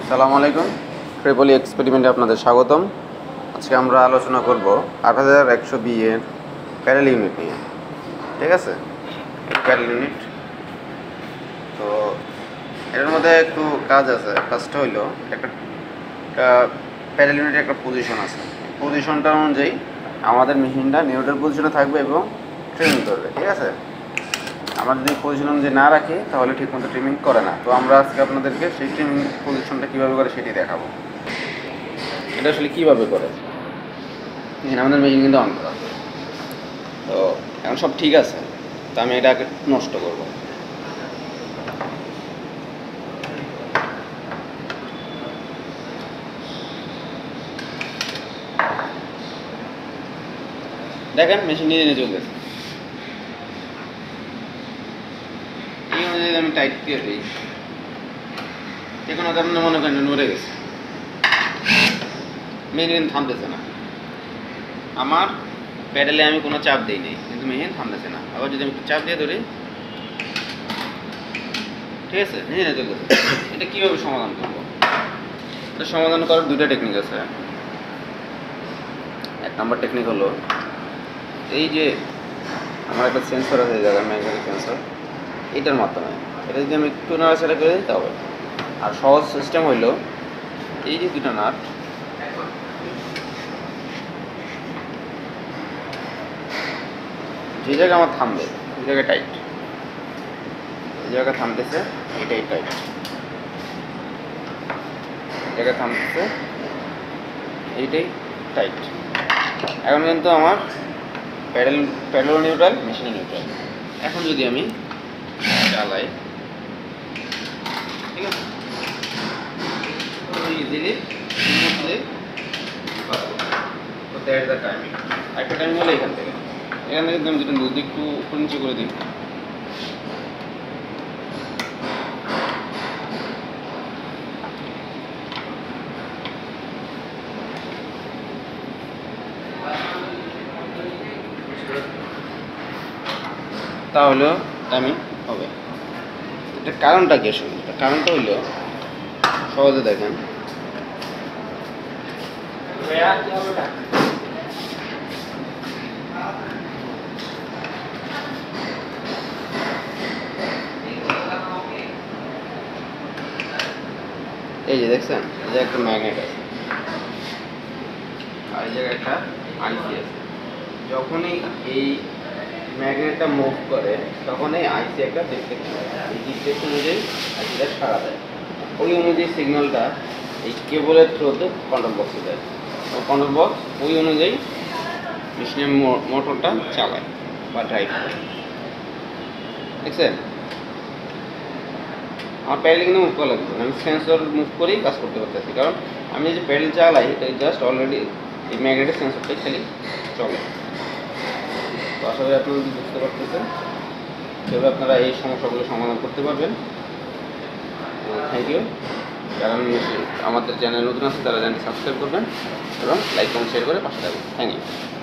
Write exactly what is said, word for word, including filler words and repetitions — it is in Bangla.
আসসালামু আলাইকুম। ট্রিপলি এক্সপেরিমেন্টে আপনাদের স্বাগতম। আজকে আমরা আলোচনা করব আট হাজার একশো বি এর প্যাডেল ইউনিট নিয়ে। ঠিক আছে, প্যাডেল ইউনিট। তো এর মধ্যে একটু কাজ আছে। কাজটা হইলো একটা প্যাডেল ইউনিটের একটা পজিশন আছে। পজিশনটা অনুযায়ী আমাদের মেশিনটা নিউট্রাল পজিশনে থাকবে এবং ট্রিমিং করবে। ঠিক আছে, আমরা যদি পজিশন অনুযায়ী না রাখি তাহলে ঠিকমতো ট্রিমিং করে না। তো আমরা আজকে আপনাদেরকে সেই ট্রিমিং পজিশনটা কীভাবে করে সেটি দেখাবো। এটা আসলে কীভাবে করে, এখানে আমাদের মেশিন কিন্তু অন করা। তো এখন সব ঠিক আছে, তো আমি এটাকে নষ্ট করব। দেখেন মেশিন নিজে নিজে চলতেছে। এই অনুযায়ী আমি টাইট দিয়ে দিই, যে কোনো কারণে মনে করেন নড়ে গেছে, মেশিন কিন্তু থামতেছে না। আমার প্যাডেলে আমি কোনো চাপ দিই নাই, কিন্তু মেশিন থামতেছে না। আবার যদি আমি একটু চাপ দিয়ে ধরি, ঠিক আছে, নিজে নিজে চলতেছে। এটা কীভাবে সমাধান করবো? এটা সমাধান করার দুইটা টেকনিক আছে। এক নম্বর টেকনিক হলো, এই যে আমার একটা সেন্সর আছে, এই জায়গায় ম্যাগনেটিক সেন্সর, এটার মাধ্যমে এটা যদি আমি একটু নাড়াচাড়া করে দিই তবে। আর সহজ সিস্টেম হইলো, এই যে দুটো নাট, যে জায়গায় আমার থামবে ওই জায়গায় টাইট, এই জায়গায় থামতেছে এটাই টাইট, এই জায়গায় থামতেছে এইটাই টাইট। এখন কিন্তু আমার প্যাডেল প্যাডেলও নিউট্রাল, মেশিনও নিউট্রাল। এখন যদি আমি চালাই, ঠিক আছে, ইজিলি স্মুথলি তো দ্যাট দ্য টাইমিং। একটা টাইমিং হলো এখান থেকে, এখান থেকে আমি যেটা নদী একটু উপর নিচে করে দিই, তাহলেও টাইমিং হবে। এটা কারণটা কি? আসলে কারণটা হইল সহজে দেখেন, এই যে দেখছেন, এই যে একটা ম্যাগনেট আছে আর এই জায়গায় একটা আইসি আছে। যখনই এই ম্যাগনেটটা মুভ করে তখনই আইসি একটা ডিটেক্ট হয়, এই ডিটেক্ট অনুযায়ী আইসিটা সাড়া দেয়। ওই অনুযায়ী সিগন্যালটা এই কেবলের থ্রুতে কন্ট্রোল বক্সে দেয়। কন্ট্রোল বক্স ওই অনুযায়ী মেশিনের মোটরটা চালায় বা ড্রাইভ করে। দেখছেন, আমার প্যাডেল কিন্তু মুভ করা লাগবে, আমি সেন্সর মুভ করেই কাজ করতে পারতেছি। কারণ আমি যে প্যাডেল চালাই এটা জাস্ট অলরেডি এই ম্যাগনেটিক সেন্সরটাই খালি চলে। তো আশা করি আপনারা যদি বুঝতে পারতেছেন, সেভাবে আপনারা এই সমস্যাগুলো সমাধান করতে পারবেন। Thank you. যারা আমাদের চ্যানেল নতুন আছে তারা চ্যানেলটি সাবস্ক্রাইব করবেন এবং লাইক কমেন্ট শেয়ার করে পাশে থাকবেন। Thank you.